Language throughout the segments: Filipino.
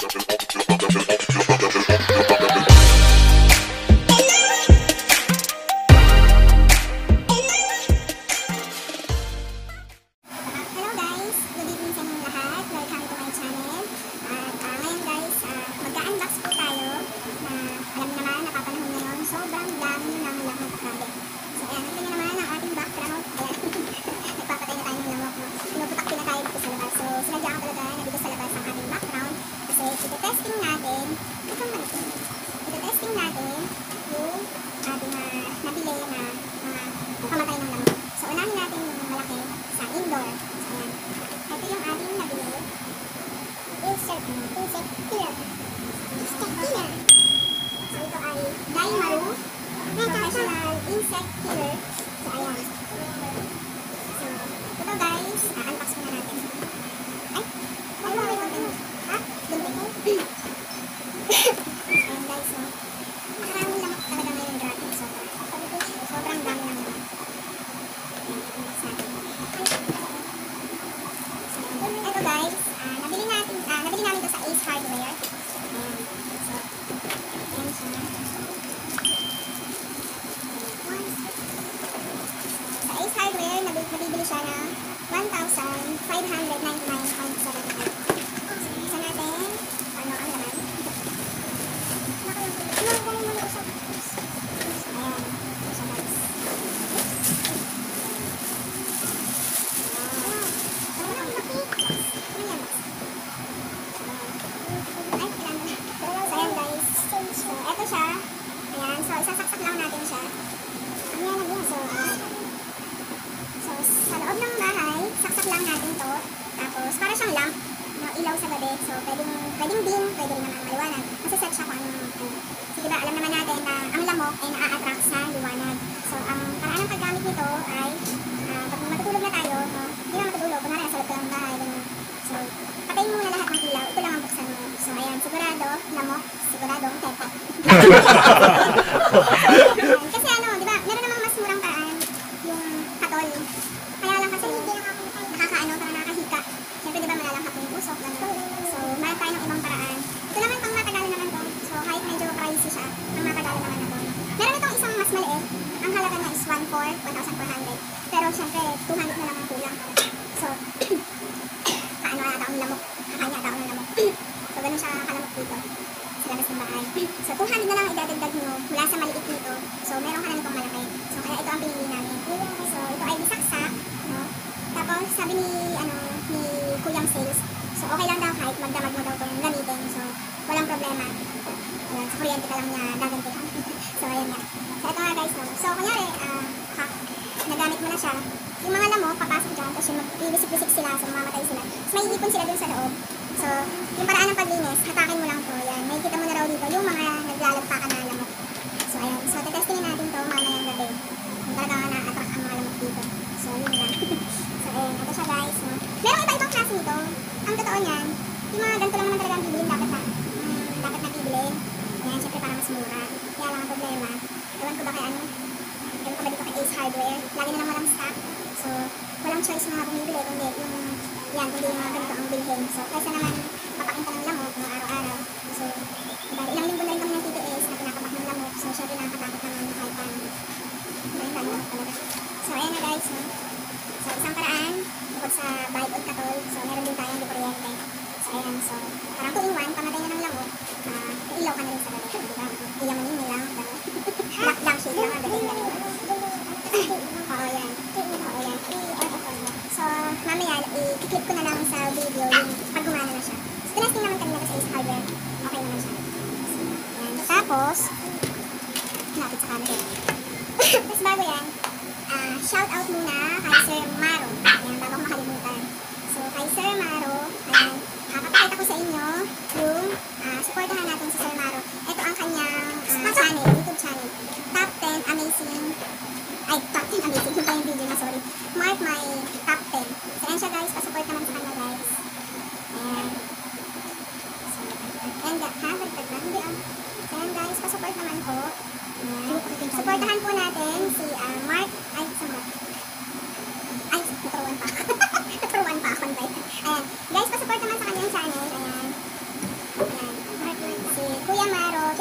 insect killer. So, ayan. So, ito guys, unbox muna natin. Ay, wala may konti. Ha? Dunti. Ayan guys, so, maraming lamok talaga ngayon dragon. Sobrang dami lang naman. Ayan, unbox natin. So, ito guys, nabili namin ito sa Ace Hardware. Ayan. So, ayan siya. Hardware, nabibili siya na 1,599.75. Isa natin, ano ang laman? Ayan, siya guys. Ayan guys. So, eto siya. Ayan, so isasaksak lang natin siya. Ayan, so, so, sa loob ng bahay, saksak lang natin to. Tapos, para siyang lamp, no, ilaw sa gabi. So, pwedeng dim, pwede rin naman maliwanag. Kasi set siya kung ano. So, diba, alam naman natin na ang lamok ay naa-attract sa liwanag. So, ang paraan ng paggamit nito ay, pag matutulog na tayo, no, hindi na matutulog, kunwari, nasa loob ka ng bahay, ganun. So, patayin mo na lahat ng ilaw, ito lang ang buksan mo. So, ayan, sigurado, lamok, siguradong tepat. Kasi ano, diba, meron namang mas murang paraan, yung katol. Kaya lang kasi nakakaano, parang nakakahika. Siyempre diba malalanghap yung usok, gano'n. So, meron tayo ng ibang paraan. Ito naman pang matagalan naman to. So, kahit medyo pricey siya, pang matagalan naman na to. Meron itong isang mas maliit. Ang halaga niya is 1,400. Pero siyempre, 200 na lang ang kulang. So, kaano kaya taong lamok. Kakanya taong ng lamok. So, gano'n siya kalamok dito sa labas ng bahay. So, 200 na lang idadagdag mo mula sa maliit nito. So, meron ka na nitong malaki. So, kaya ito ang pinili namin. So, ito ay bisaksak, no? Tapos, sabi ni Kuyang Sales, so, okay lang daw kahit magdamag mo daw itong gamitin. So, walang problema. Ayan, sa kuryente ka lang niya gagantihan. So, ayan nga. So, ito nga guys, no? So, kunyari, nagamit mo na siya. Yung mga lamok, papasok dyan, tapos yung mag-iwisik-wisik sila, so mamamatay sila. Tapos, may iipon sila dun sa loob. So, yung paraan ng paglinis, hatakin mo lang to. Yan, may kita mo na raw dito yung mga naglalagpakan na lamok. So, ayan. So, tetestingin natin to mamayang gabi. Kung talaga nga na-attract ang mga lamok dito. So, yun lang. So, ayan. Ito siya guys. No? Meron iba-ibang klase nito. Ang totoo niyan, yung mga ganito lang naman talaga ang bibilin. Dapat na bibilin. Ayan, syempre para mas mura. Kaya lang ang problema. Ewan ko ba kay ano? Ewan ko ba dito kay Ace Hardware? Lagi na lang walang stock. So, walang choice mga bumibili. Kundi yung, yan, kundi yung mga ganito ang bilhin. So, kaysa naman papakinta ng lamok no, araw-araw. So, ilang linggo na rin kami ng TTS na pinakapak ng lamok. So, syempre nakakatakot naman kahit paano. Ayan, dami lamok talaga. So, ayan na guys. No? So, isang paraan, bukod sa bite o katol, so, meron din tayong di kuryente. So, ayan. So, parang 2-in-1, pamatay na ng lamok. Ilaw ka na rin sa gabi. Diba? Iyamanin nila. Lockdown shade lang ang gabi. Oo, yan. Oo, yan. So, mamaya, i-clip ko na lang sa video yung pag gumana na siya. So, tinasting naman kanina sa Ace Hardware. Okay naman siya. So, yan. Tapos, napit sa camera. Tapos bago yan, shout out muna kay Sir Maro. Ayan, bago ko makalimutan. So, kay Sir Maro, ayan, papakita ko sa inyo yung supportahan natin si Sir Maro. Ito ang kanyang channel, YouTube channel. Top 10 Amazing, ay, Top 10 Amazing, yung pa yung video na, sorry. Mark my Top 10. So, ayan siya guys, pasupport naman sa kanya guys. Ayan. So, and baliktad na, hindi So, ayan guys, pasupport naman po. Ayan. Supportahan po natin si Mark, ay, sa Mark. Ay, naturuan pa. Naturuan pa ako, ayan. Guys, pasupport naman sa kanyang channel. Ayan. Ayan.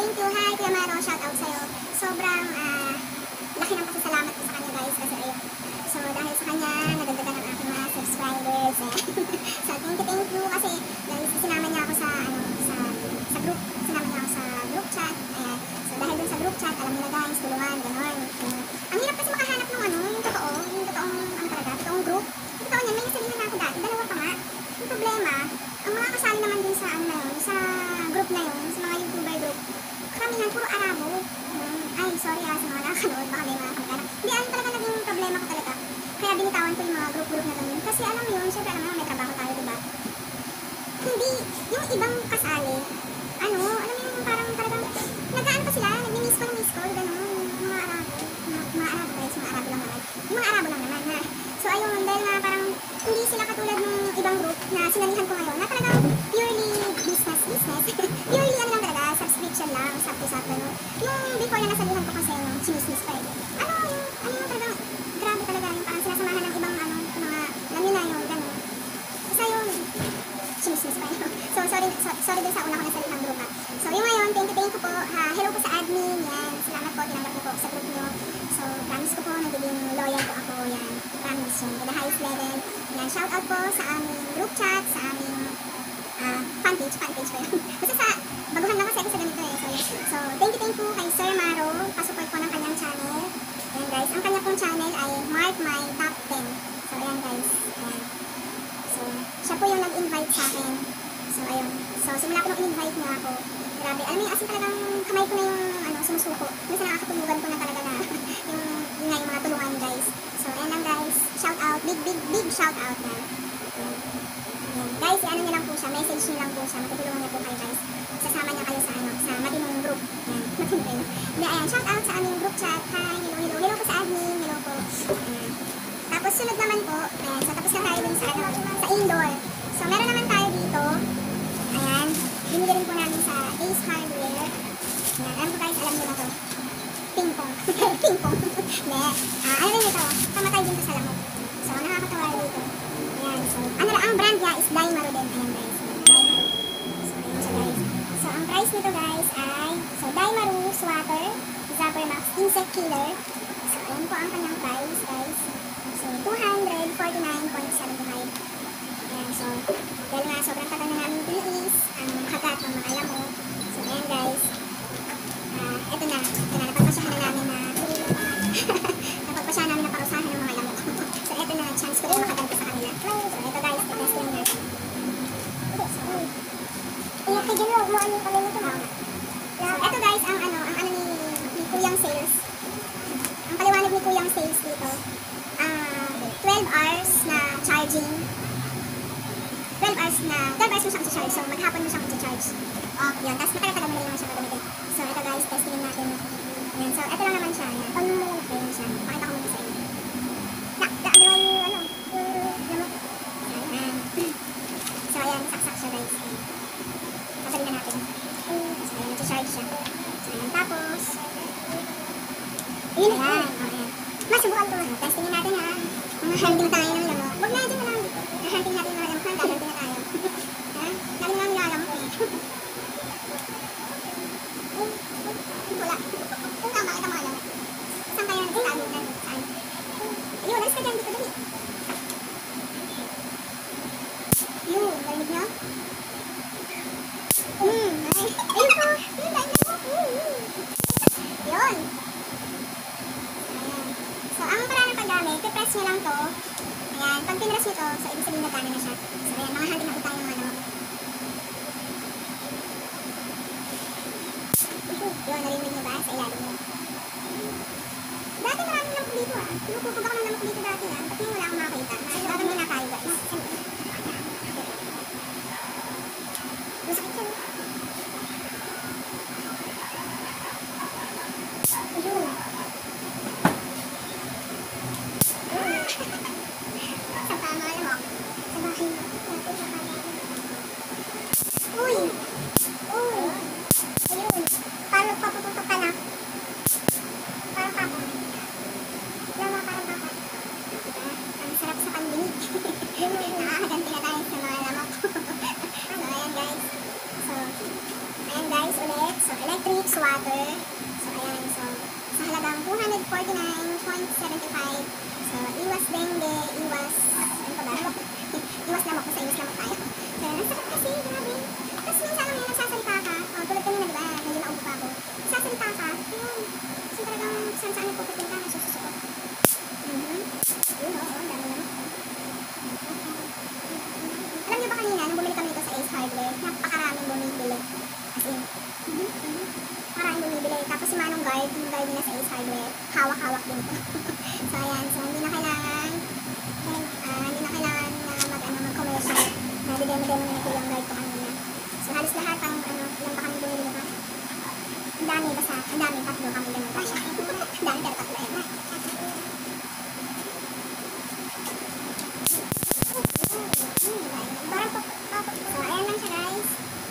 thank you. Hi, Kuya Maro, shout out sa'yo. Sobrang laki ng pasasalamat ko sa kanya guys kasi ayun. So dahil sa kanya, nadagdagan ang aking mga subscribers. So thank you kasi dahil sinama niya ako sa group, sinama niya ako sa group chat. Ayan. So dahil dun sa group chat, alam niyo na guys, tulungan, gano'n. Ang hirap kasi makahanap ng yung totoong group. Yung totoo niyan, may nasalihan na ako dati, dalawa pa nga. Yung problema, ang mga kasali naman din sa sa group na yun, sa mga YouTuber group, karamihan puro Arabo. Ay, sorry sa mga nakakanood, baka may mga kamag-anak. Hindi, talaga naging problema ko talaga. Kaya binitawan ko yung mga group na ganun. Kasi alam mo yun, syempre alam mo may trabaho tayo, diba? Hindi, yung ibang kasali, alam mo yung parang talagang, nag-ano pa sila, nag-miss call, ganun, mga Arabo. Mga Arabo guys, mga Arabo lang naman. Yung mga Arabo lang naman, ha? So ayun, dahil nga parang, hindi sila katulad ng ibang group na sinanihan ko ngayon, na talagang purely business. Purely lang talaga, subscription lang, usap-usap, gano'n. Yung before na nasalihan ko kasi yung chinismis pa eh. Yung talagang, grabe talaga, yung parang sinasamahan ng ibang mga, alam nyo na yung gano'n. Kasi yung chinismis pa eh. So sorry din sa una ko nasalihang group ha. So yung ngayon, thank you po. Hello po sa admin, yan. Salamat po, tinanggap niyo po sa group nyo. So promise ko po, nagiging loyal po ako, yan. Promise yun, to the highest level. Yan, shout out po sa aming group chat, sa aming fanpage ko yun. Basta baguhan lang kasi ako sa ganito eh. So thank you kay Sir Maro, pasupport po ng kanyang channel. Ayan guys, ang kanya pong channel ay Mark My Top 10. So ayan guys, ayan. So siya po yung nag-invite sa akin. So ayun, so simula ko nung in-invite niya ako. Grabe, alam mo yung asin talagang kamay ko na yung sumusuko. Minsan nakakatulugan ko na talaga na yung mga tulungan guys. So ayan lang guys, shout out, big shout out na. Guys, ano niya lang po siya, message niya lang po siya, matutulungan niya po kayo guys. Sasama niya kayo sa matinong group. Yan, matinong. Hindi, ayan, shout out sa aming group chat. Hi, hello po sa admin, hello po. Ayan. Tapos sunod naman po, ayan, so tapos na tayo dun sa indoor. So meron naman tayo dito, ayan, binili rin po namin sa Ace Hardware. Ayan, alam ko guys, alam niyo na to. Ping-pong. Ping-pong. Hindi, ano rin ito, pamatay din to sa lamok. So nakakatawa dito. Ayan, so, ang brand niya is Daimaro din. Ayan guys, Daimaro. So, ayan siya guys. So, ang price nito guys ay, so, Daimaro Swatter Zapper Max Insect Killer. So, ayan po ang kanyang price guys. So, 249.75. Ayan, so, dahil nga sobrang tagal na namin tiniis ang kagat ng mga lamok. So, ayan guys. Eto na, napagpasyahan na namin na napagpasyahan namin na parusahan ng mga lamok. So, eto na, chance ko rin makaganti sa kanila. So, ito guys, i-testing natin. So, ito guys, ang ano ni Kuyang Sales. Ang paliwanag ni Kuyang Sales dito, 12 hours na charging. 12 hours mo siyang i-charge. So, maghapon mo siyang i-charge. Yun, tapos matagal-tagal mo na naman siya magamitin. So, ito guys, testingin natin. Yan, so, ito lang naman siya. Yan. Ayan siya. Pakita ko muna sa inyo. So, ayan, saksak siya guys. Pasalin na natin. So, ayan, nag-charge siya. So, ayan, tapos, ayan, ayan. Masubukan ko. Testingin natin ha. Kung hunting tayo ng lamok. Huwag na, dyan na lang. Hunting natin mga lamok. Hunting na tayo. Ha? Dami na lang nilalamok eh. Wala. Kung tama, kita mga lamok. Saan kayo nagsasalunan? Saan? Ayun, alis ka dyan. Dito, dali. Yun, narinig niyo? Ayun po. Yun, narinig mo. Yun. Ayan. So, ang paraan ng paggamit, pipress nyo lang to. Ayan, pag pinress nyo to, so ibig sabihin na gana na siya. So, ayan, mga hunting na po tayo ng ano. Yun, narinig nyo ba? Sa ilalim nyo. Dati maraming lamok dito ah. Pinupupag ako ng lamok dito dati ah. Ba't ngayon wala akong makakita? Bago muna tayo guys. Masakit yun. Ayun. Sa tama lamok. Sa bahay mo. Uy! Uy! Ayun. Paano papuputok ka na? Parang papa. Lama parang papa. Ang sarap sa pandinig. Nakakaganti na tayo sa mga lamok. So, ayan guys. So, water. So, ayan. So, sa halagang 249.75. So, iwas dengue, iwas, ano pa ba? Iwas lamok, basta iwas lamok tayo. So, ang sakit kasi, grabe. Tapos minsan lang yan, nagsasalita ka. Tulad kanina, di ba? Medyo naubo pa ako. Nagsasalita ka, yun. So, talagang saan nagpuputin ka, nagsususukot. Yun, oo, ang dami lamok. Alam niyo ba kanina, nung bumili kami dito sa Ace Hardware, napakaraming bumibili. As in, maraming bumibili. Tapos si Manong Guard, yung guard nila sa Ace Hardware, hawak-hawak din po. So, ayan. So, hindi na kailangan na mag-commercial. Demo-demo na ito yung guard ko kanina. So, halos lahat ang, ilan pa kami bumibili pa. Ang dami, basta, ang dami, tatlo kami ganun. Ang dami, pero tatlo eh. So, ayan lang siya guys.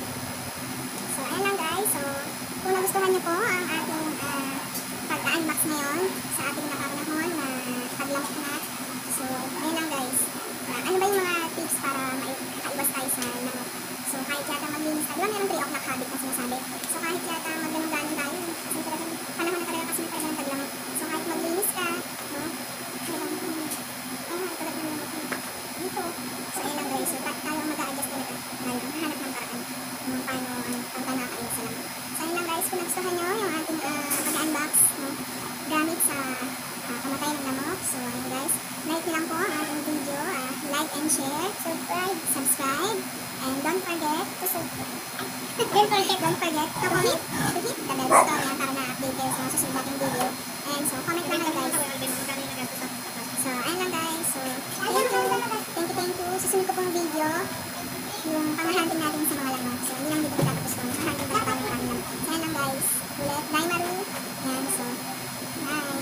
So, kung nagustuhan niyo po ang ating pag-unbox ngayon sa ating nakapanahon na paglamok na. So, ayan lang guys. Ano ba yung mga tips para makaiwas tayo sa lamok? So, kahit yata maglinis tayo. Diba meron 3 o'clock habit na sinasabi? So, kahit yata magganong-ganon tayo. Kasi talagang panahon na talaga kasi may talagang taglamok. So, kahit maglinis ka, no? Talagang, tulad ng lamok dito. So, ayan lang guys. So, tayo mag-a-adjust talaga. Hanap ng paraan kung paano nakakaiwas sa lamok. So, ayan lang guys. Kung nagustuhan nyo yung ating pag-unbox, no? Gamit sa kamatay ng lamok. So, ayan guys. Like nyo lang po ang ating video. Like and share. Subscribe. And don't forget to don't forget to comment, to hit the bell button para na-update kayo sa mga susunod nating video. And so, comment lang kayo guys. So, ayan lang guys. So, thank you. Susunod ko pong video yung pang-hunting natin sa mga lamok. So, hindi lang dito tapos ko. Pang-hunting tayo ng kami lamok. So, ayan lang guys. Ulit. Bye Maru. Ayan. So, bye.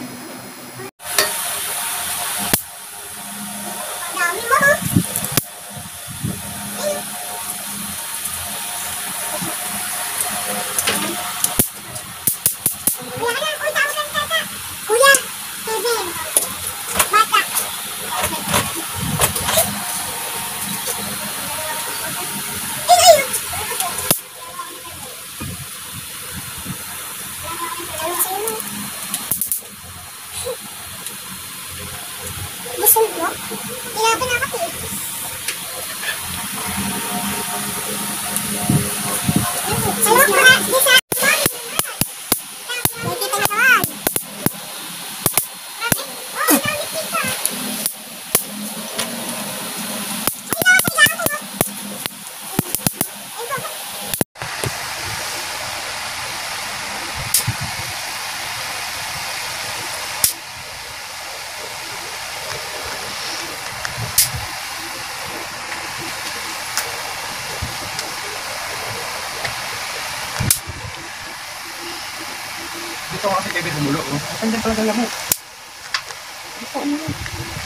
Dami mo! Kuya, Kevin, bata. Busog mo? Kailangan na kasi. Hello, Kura. Lisa. Nakikita na naman. Oh, dami kita. Dito kasi Kevin humulo. Ang ganda talaga lamok. Dito.